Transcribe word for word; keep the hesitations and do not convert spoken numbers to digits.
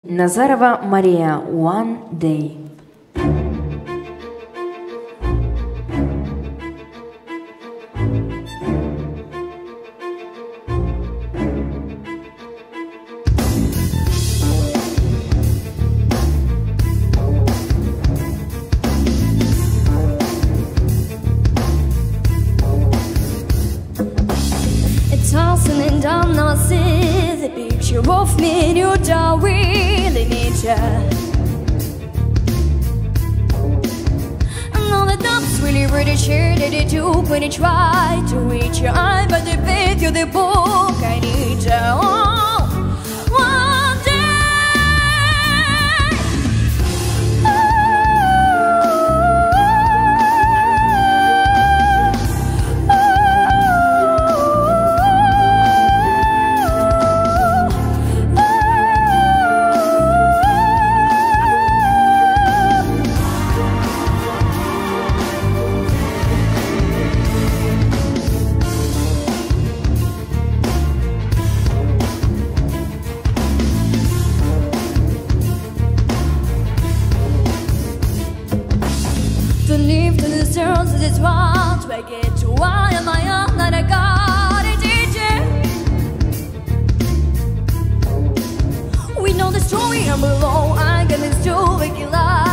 Назарова Мария, One Day. Tossing and down, I see the picture of me and you don't really need ya. And all the doubts really really sure that they do when they try to reach your eye, but they paid you the book. I need ya. Oh, one day. To live to the stars is what I get to. Why am I up that I got a D J? We know the story I'm below. I got this to make it live.